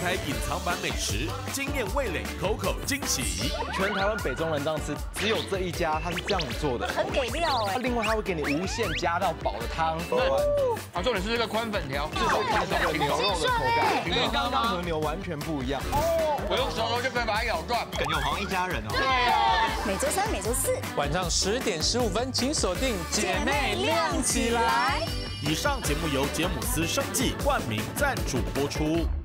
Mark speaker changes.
Speaker 1: 开隐藏版美食，惊艳味蕾，口口惊喜。
Speaker 2: 全台湾北中南这样吃，只有这一家它是这样子做的，
Speaker 3: 很给料哎。
Speaker 2: 另外它会给你无限加到饱的汤。
Speaker 4: 啊，重点是这个宽粉条，
Speaker 2: 这个牛肉的口感，跟刚刚和牛完全不一样。
Speaker 4: 我用舌头就可以把它咬断，
Speaker 5: 感觉好像一家人哦。
Speaker 4: 对啊，
Speaker 3: 每周3、每周4
Speaker 6: 晚上10点15分，请锁定《姐妹亮起来》。
Speaker 1: 以上节目由杰姆斯生技冠名赞助播出。